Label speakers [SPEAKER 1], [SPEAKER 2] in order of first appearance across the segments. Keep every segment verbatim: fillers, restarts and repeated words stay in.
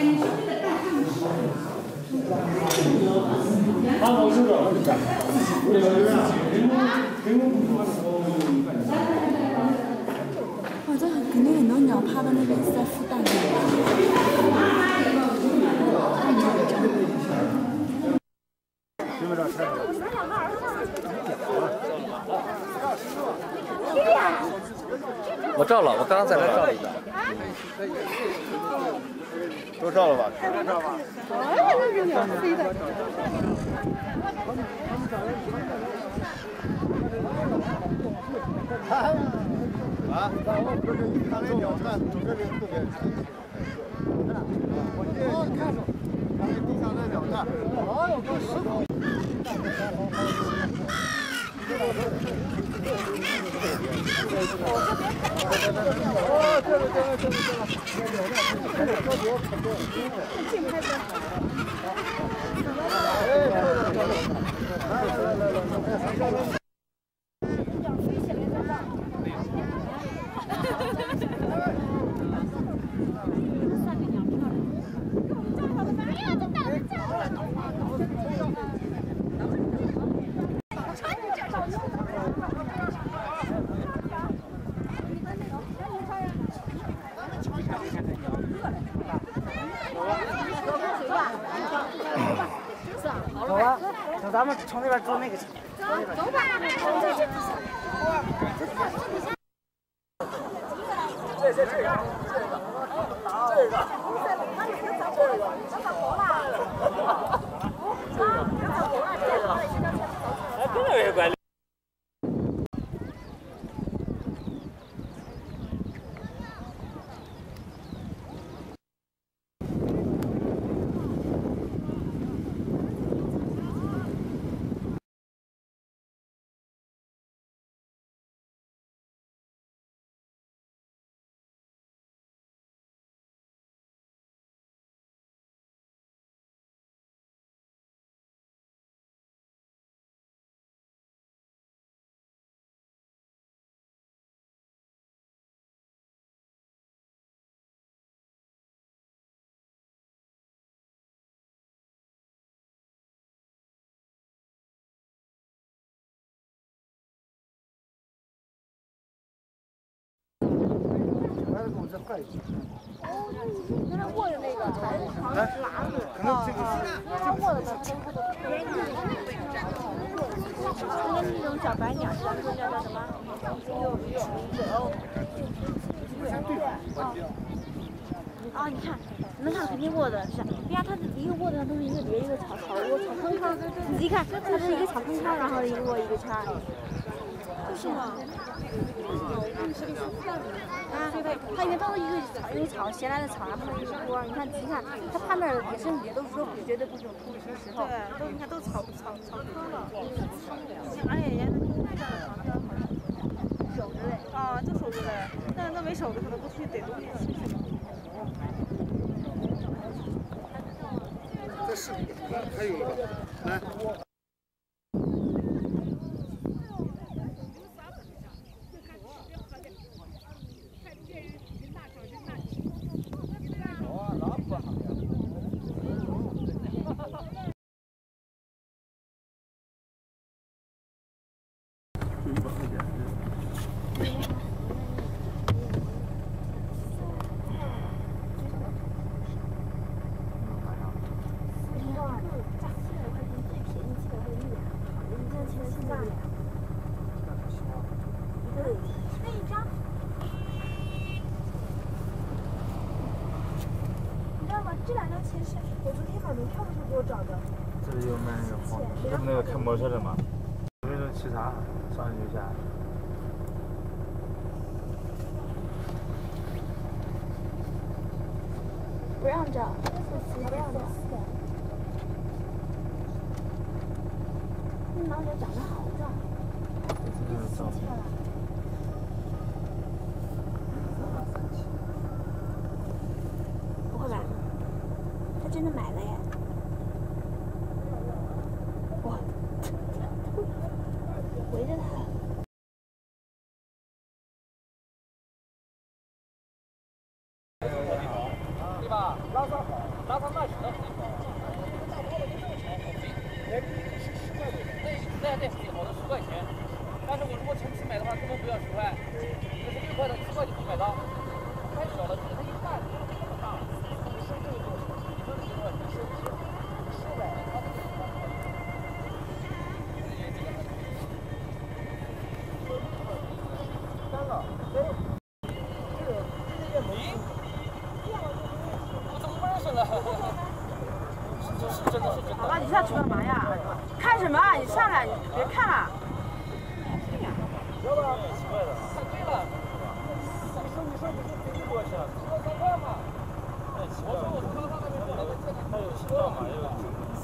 [SPEAKER 1] 哦，这肯定很多鸟趴到那边是在孵蛋。
[SPEAKER 2] 我照了，我刚刚在那照了一个。
[SPEAKER 3] 都照了吧？照吧。
[SPEAKER 4] 哎，那个鸟飞的。
[SPEAKER 3] 啊！看那鸟看，整个人特别。我这看着，看那地上那鸟看，哎呦，这石头。哦，这个这个这个这个，这个这个可多，近拍的。哎，来来来来来来来。鸟飞起来了吧？三个鸟漂亮。哎呀，这大的叫了。
[SPEAKER 5] 走吧，等咱们从那边坐那个去。
[SPEAKER 4] 走吧，
[SPEAKER 3] 这这这个，这个，这个，这个，哎，跟那没关系。
[SPEAKER 4] 原来握的那个才是长拿的，可能这个他握的才是他的。就跟那种小白鸟，咱们说叫叫什么？有有啊，你看，能看肯定握的是，对呀，它是一个握的上都是一个连一个草草窝草坑坑，仔细看，它是一个草坑坑，然后一个握一个圈。是吗？啊，对对，它里面都是一个草，一个草衔来的草，然后一个窝。你看，仔细看，它旁边也是也都说绝对不是土石石头。对，都你看都草草草坑了。而且人家那个旁边好像守着嘞。啊，就守着嘞。那那没守着，可能不去逮东西去。
[SPEAKER 3] 这是还有一个，来。
[SPEAKER 4] 这两张钱是我昨天买门票的时候给我找的。
[SPEAKER 6] 这里有卖那个黄，这不那个开摩托车的吗？有那种汽车，上去就下。
[SPEAKER 4] 不让照，不让照。那老鸟长得好照。
[SPEAKER 6] 这是照片。
[SPEAKER 4] 不会吧？他真的买了耶！哇，围着他。
[SPEAKER 3] 对吧？拉萨好。
[SPEAKER 2] 家店自己好的十块钱，但是我如果成批买的话，根本不要十块，这是六块到七块就可以买到。太小了，它一半这么大，你说这个多少？你说这个多少钱？是是是呗，它这个一般。三个，哎，这个这个没，我怎么不认识了？这是真的是真的。
[SPEAKER 5] 好了，你现在去干嘛呀？看什么啊？你上来，你别看了。
[SPEAKER 2] 要不然奇怪的，太贵了。你说你说你说最近多少钱？七块三块嘛。太奇怪了。我从我从他那边过来的，他有心脏嘛？有。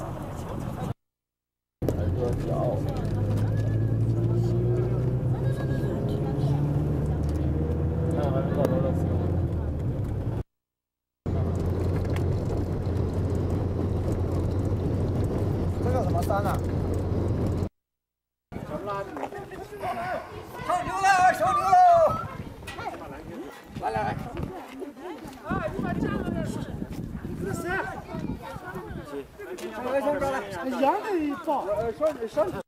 [SPEAKER 2] 还有个脚。看还没到多少次。
[SPEAKER 3] 这叫什么山啊？小牛了，小牛喽！来来来。哎，你把架子那是。这是谁？来来来来，一样的一包。小小小。